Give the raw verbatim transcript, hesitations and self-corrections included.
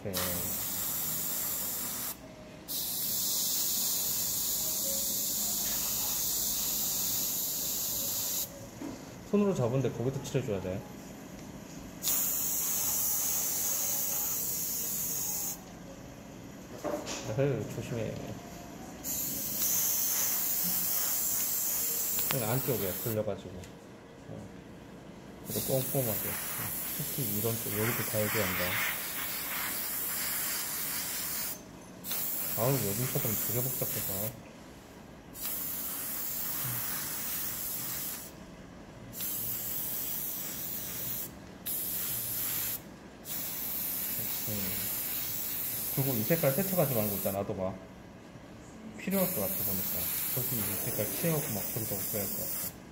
이렇게. 손으로 잡은데 거기도 칠해줘야 돼. 에휴, 조심해. 안쪽에 걸려가지고. 그래도 꼼꼼하게. 특히 이런 쪽, 여기도 다 해줘야 한다. 아우, 요즘 차들은 되게 복잡해서. 그리고 이 색깔 세척하지 말고 일단 놔둬봐. 필요할 것 같아 보니까. 저기 이 색깔 칠하고 막 그러다 없어야 할 것 같아.